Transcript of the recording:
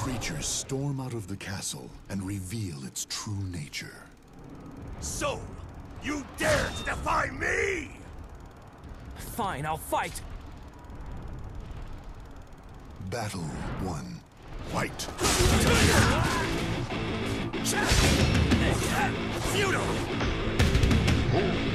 Creatures storm out of the castle and reveal its true nature. So, you dare to defy me? Fine, I'll fight! Battle 1. Fight! Futile!